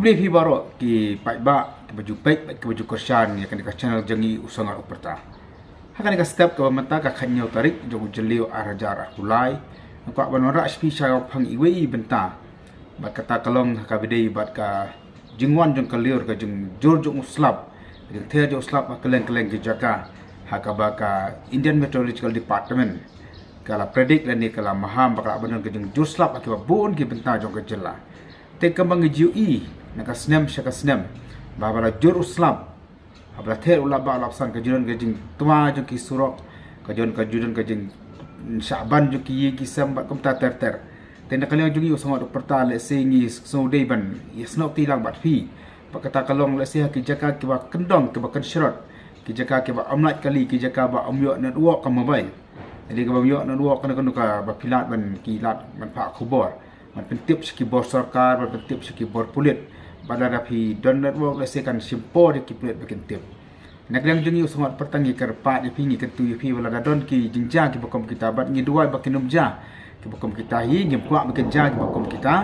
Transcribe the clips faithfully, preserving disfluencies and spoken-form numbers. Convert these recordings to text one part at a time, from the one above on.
Kubli fi baro ki pai ba ki baju pek ki baju kersan ya kan ka channel jangi usangat uperta. Hakan ka step ka mata ka khanyo tarik jogu jelio arajar kulai. Ko banora spi sha phang iwe benta. Bat kata kalong ka bidei bat ka jingwan jong kalior ka jing jor jong uslap. Jing the jo uslap ka keleng-keleng ki jaka hakaba ka Indian Meteorological Department. Kala predik lani kala maham bakal benar ka jing jor slap akibat bon ki benta jong ka jela. Te kambang G U E naka snem syaka snem babala jur uslap abla the ulab ba lapsan ka juran ka jing tuma jo ki surok ka jon ka juran ka jing Syaban jo ki ki sam ba kum ta ter ter te nak kalong jugi usang do perta le singi so dei ban yesnok tilang bat fi pakata kalong le se ki jaka ki ba kendong ki ba kan shrot ki jaka ki ba amlat kali ki jaka ba amyo na duo ka mobile jadi ka ba amyo na duo kana kana ka ba pilat ban ki lat man pa khoborมันเป็นติปสกิบอร์สร์การมันเป็นติปสกิบอร์พุลิตบาดาราพีดอนเนอร์วอล์กเลเซกันซิมโปดิกิพุลิตเป็นติปนักเรียนจึงอยู่สมัติpertang kerpa di pingi ketu pi wala dadon ki jinja ki bakom kita bat ni dua bakin numja ki bakom kita hi nyem kwa bakin ja ki bakom kita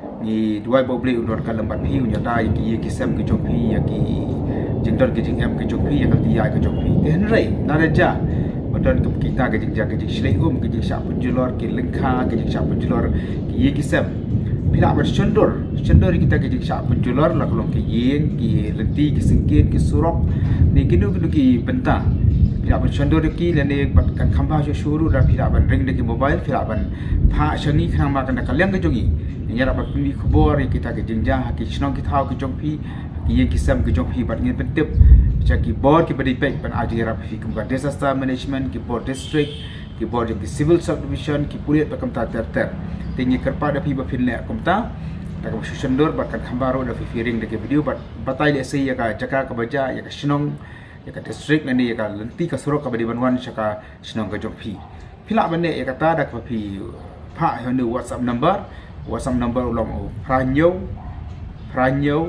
ni dua boble unor kalam bat pi unya dai ki ki sem ki jong pi ya ki jingdon ki jing em ki jong pi ya ki ya ki jong pi ten rei na raja Badan ke kita ke jing jaga jing silai um ke jing syak penjulur ke lengkha ke jing syak penjulur ke ye ki sem pila ber cendor cendor kita ke jing syak penjulur la kolong ke yen ki lenti ki singkit ki surok ni kidu kidu ki benta pila ber cendor ki lene bat kan khamba jo shuru da pila ban ring de ki mobile pila ban pha shani khang ma kan kalyang ke jogi ni yara bat pindi khobor kita ke jing ja ki chnong ki thau ki jong pi ki ye ki sem ki jong pi bat ngin pentip Jaki board ki beri pek pan ajira fi kumka disaster management ki board district ki board ki civil subdivision ki puliat bakam ta ter ter tinggi kerpa da fi ba fin le kumta da ka shendor bakan khambaro da fi firing da ki video bat batai le sei ya ka jaka ka baja ya ka shnong ya ka district nani ya ka lenti ka surok ka badi banwan shaka shnong ka jong fi phila bane ya ka ta da ka fi pha hanu whatsapp number whatsapp number ulong pranyo pranyo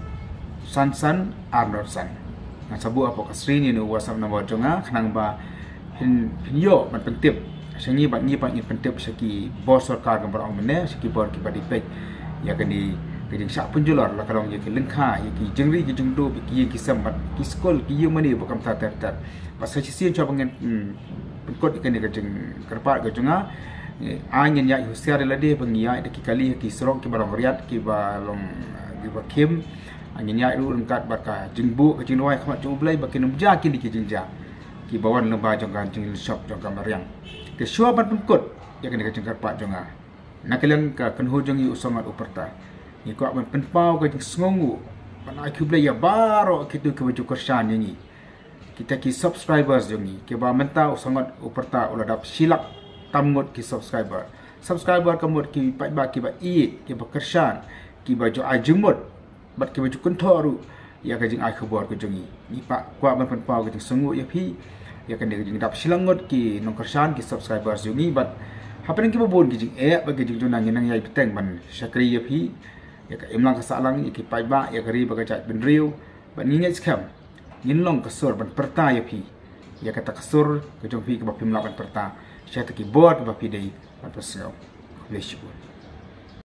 sansan arnorsan sabu apa kasri ni nu WhatsApp nombor jonga khnang ba hin pinyo man pentip sangi ba ni pa ni pentip saki bos sarkar gambar ong mene saki bor ki ba dipek ya kani ke jing syak penjular la kalong ye ki lengkha ye ki jengri ki jengdo ki ye ki sambat ki skol ki ye mani ba kam ta ter ter pas sachi sin cho bangen penkot ke ni ke jeng kerpa ke jonga anyen ya husiar la de bangia de ki kali ki serong ki barang riat ki ba long ki ba kim angin ya ru lengkat baka jingbu ke jinwai khamat jung blai bakin umja ki ki jinja ki bawan lemba jongkan jing shop jongkan mariang ke shua ban pengkot ya kan ke jengkat pak jonga nakelang ka kenho jongi usangat uperta ni ko ban penpau ke jing sngongu ban aku blai ya baro kitu ke baju kersan ni kita ki subscribers jongi ke ba menta usangat uperta uladap silak tamngot ki subscriber subscriber kamot ki pai ba ki ba i ki ba kersan ki baju ajumut bat ke baju kontoru ya ka jing ai khobor ko jongi ni pak kwa ban pan pau ke jing sungu ya phi ya kan de jing dap silangot ki nong kersan ki subscribers jongi bat hapen ki babon ki jing e ba ke jing jonang nang yai peteng ban sakri ya phi ya ka imlang ka salang ya ki pai ba ya kari ba ka chat ben riu ban ni ngai scam nin long ka sur ban perta ya phi ya ka ta kasur ke jong phi ka ba pimla ban perta sya ta ki bot ba phi dei ban pasau bless you